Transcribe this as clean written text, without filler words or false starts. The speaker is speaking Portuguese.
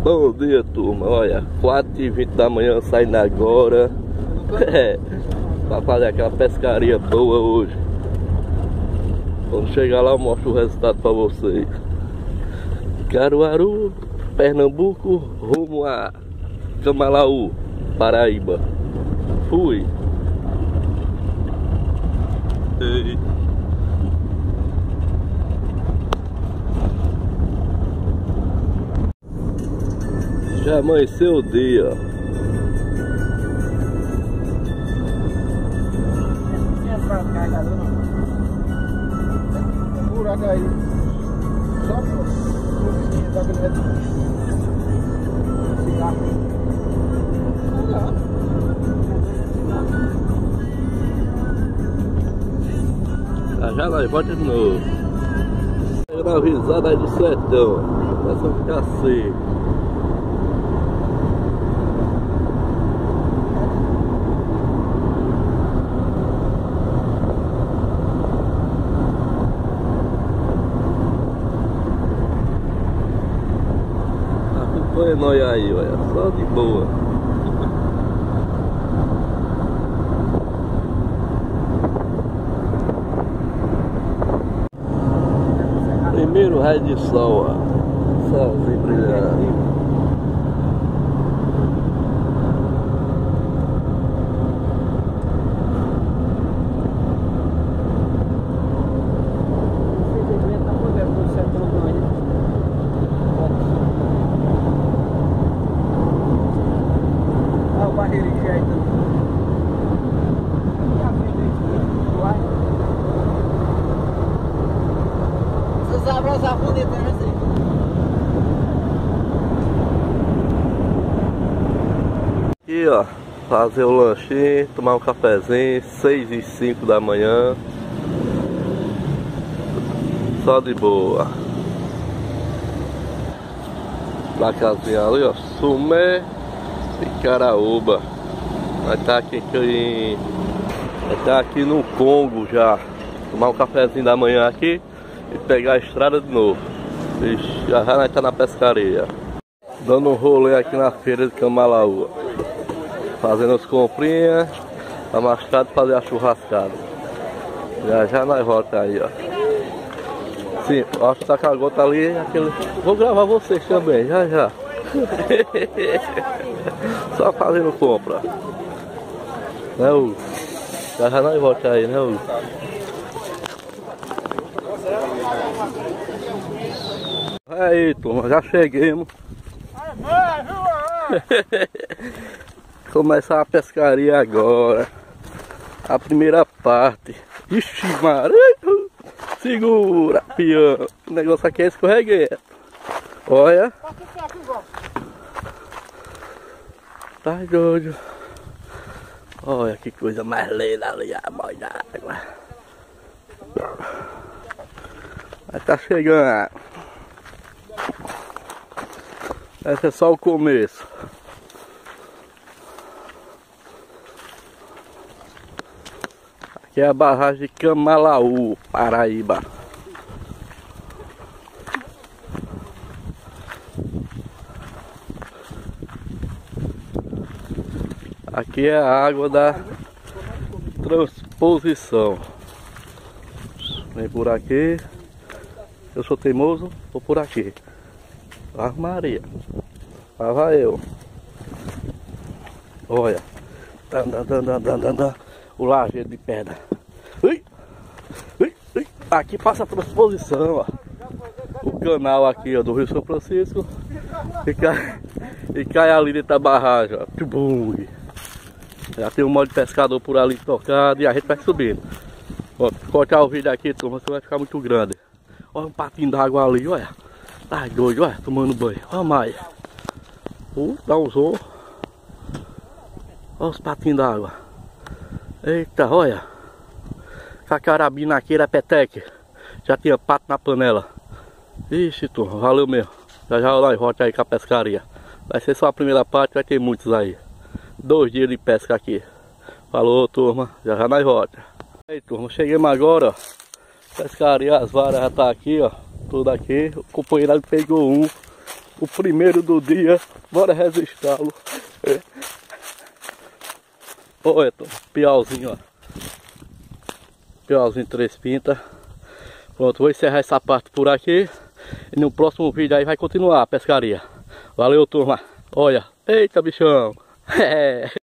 Bom dia, turma. Olha, 4h20 da manhã saindo agora. Pra fazer aquela pescaria boa hoje. Quando chegar lá eu mostro o resultado pra vocês. Caruaru, Pernambuco, rumo a Camalaú, Paraíba. Fui. Ei. Já amanheceu o dia. Buraco aí. Só por já nós volta de novo. Era avisada aí do sertão. Começa a ficar seco. Acompanha nós aí, olha, só de boa. Primeiro raio de sol, ó. Solzinho brilhando. Aqui, ó, fazer o lanchinho, tomar um cafezinho, 6h05 da manhã. Só de boa. Na casinha ali, ó, Sumé e Caraúba. Vai estar aqui no Congo já. Tomar um cafezinho da manhã aqui e pegar a estrada de novo. Ixi, já nós tá na pescaria. Dando um rolê aqui na feira de Camalaú. Fazendo as comprinhas pra mais tarde fazer a churrascada. Já nós volta aí, ó. Sim, acho que tá com a gota ali. Aquele... Vou gravar vocês também, já. Só fazendo compra. Né, Hugo? Já nós volta aí, né, Hugo? Aí, turma, já cheguemos. Começar a pescaria agora. A primeira parte. Ixi, Maria. Segura, pião. O negócio aqui é escorregueiro. Olha. Tá doido. Olha que coisa mais linda ali, a boia d'água. Mas tá chegando. Esse é só o começo. Aqui é a barragem de Camalaú, Paraíba. Aqui é a água da transposição. Vem por aqui. Eu sou teimoso, vou por aqui. Ave Maria. Lá vai eu. Olha. O lajeiro de pedra. Ui. Aqui passa a transposição, ó. O canal aqui, ó, do Rio São Francisco. E cai ali dentro da barragem, ó. Tchubung. Já tem um monte de pescador por ali tocado e a gente vai subindo. Ó, cortar o vídeo aqui, turma, senão vai ficar muito grande. Olha um patinho d'água ali, olha. Tá doido, olha, tomando banho. Olha mais. Dá um zoom. Olha os patinhos d'água. Eita, olha. Com a carabina aqui era peteque. Já tinha pato na panela. Ixi, turma, valeu mesmo. Já nós volta aí com a pescaria. Vai ser só a primeira parte, vai ter muitos aí. 2 dias de pesca aqui. Falou, turma, já nós volta. Aí, turma, chegamos agora, ó. Pescaria, as varas já tá aqui, ó. Tudo aqui. O companheiro pegou um. O primeiro do dia. Bora registrá-lo. Olha, piauzinho, ó. Piauzinho 3 pintas. Pronto, vou encerrar essa parte por aqui. E no próximo vídeo aí vai continuar a pescaria. Valeu, turma. Olha. Eita, bichão.